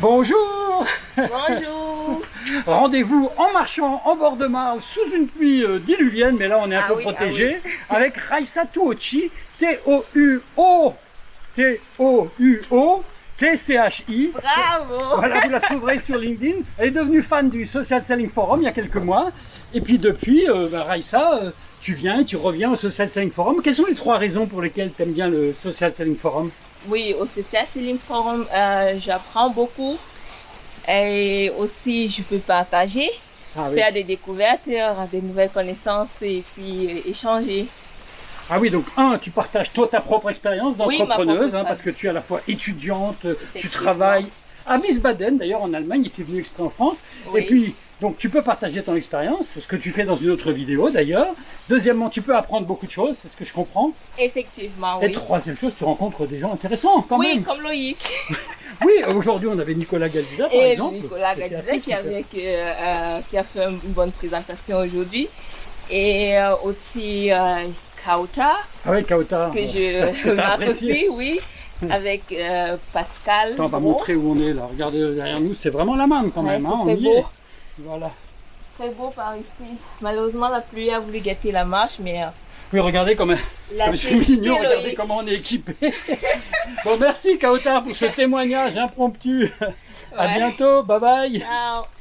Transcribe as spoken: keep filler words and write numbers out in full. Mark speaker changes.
Speaker 1: Bonjour.
Speaker 2: Bonjour.
Speaker 1: Rendez-vous en marchant en bord de mare sous une pluie euh, diluvienne, mais là on est un
Speaker 2: Ah
Speaker 1: peu
Speaker 2: oui,
Speaker 1: protégé,
Speaker 2: ah oui.
Speaker 1: avec Raissa Tuochi, T O U O T O U O T C H I.
Speaker 2: Bravo.
Speaker 1: Voilà, vous la trouverez sur LinkedIn. Elle est devenue fan du Social Selling Forum il y a quelques mois. Et puis depuis, euh, bah, Raissa, euh, tu viens et tu reviens au Social Selling Forum. Quelles sont les trois raisons pour lesquelles tu aimes bien le Social Selling Forum?
Speaker 2: Oui, au Social Selling Forum, euh, j'apprends beaucoup et aussi je peux partager,
Speaker 1: Ah oui.
Speaker 2: faire des découvertes, avoir des nouvelles connaissances et puis euh, échanger.
Speaker 1: Ah oui, donc un, tu partages toi ta propre expérience
Speaker 2: Oui, ma
Speaker 1: d'entrepreneuse,
Speaker 2: propre
Speaker 1: hein, parce que tu es à la fois étudiante, tu
Speaker 2: Effectivement.
Speaker 1: travailles à Wiesbaden, d'ailleurs en Allemagne, tu es venu exprès en France,
Speaker 2: Oui.
Speaker 1: et puis donc tu peux partager ton expérience, c'est ce que tu fais dans une autre vidéo d'ailleurs. Deuxièmement, tu peux apprendre beaucoup de choses, c'est ce que je comprends.
Speaker 2: Effectivement,
Speaker 1: Et
Speaker 2: oui.
Speaker 1: troisième chose, tu rencontres des gens intéressants quand
Speaker 2: Oui,
Speaker 1: même.
Speaker 2: comme Loïc.
Speaker 1: Oui, aujourd'hui on avait Nicolas Galvida par
Speaker 2: Et
Speaker 1: exemple.
Speaker 2: Nicolas
Speaker 1: C'était
Speaker 2: Gadizet
Speaker 1: assez
Speaker 2: qui,
Speaker 1: super.
Speaker 2: avait, que, euh, qui a fait une bonne présentation aujourd'hui. Et euh, aussi euh, Kauta,
Speaker 1: Ah oui, Kauta,
Speaker 2: que
Speaker 1: bon,
Speaker 2: je
Speaker 1: que t'as
Speaker 2: remarque
Speaker 1: apprécié.
Speaker 2: aussi, oui, avec euh, Pascal.
Speaker 1: Attends, on va
Speaker 2: Gros.
Speaker 1: montrer où on est là. Regardez derrière nous, c'est vraiment la Marne quand
Speaker 2: Ouais,
Speaker 1: même,
Speaker 2: c'est
Speaker 1: hein, on
Speaker 2: très
Speaker 1: y
Speaker 2: beau.
Speaker 1: est. Voilà.
Speaker 2: Très beau par ici. Malheureusement, la pluie a voulu gâter la marche, mais euh,
Speaker 1: Oui, regardez comme,
Speaker 2: la
Speaker 1: comme c'est mignon,
Speaker 2: Loïc.
Speaker 1: regardez comment on est équipé. Bon, merci Kauta pour ce témoignage impromptu. À
Speaker 2: Ouais.
Speaker 1: bientôt, bye bye.
Speaker 2: Ciao.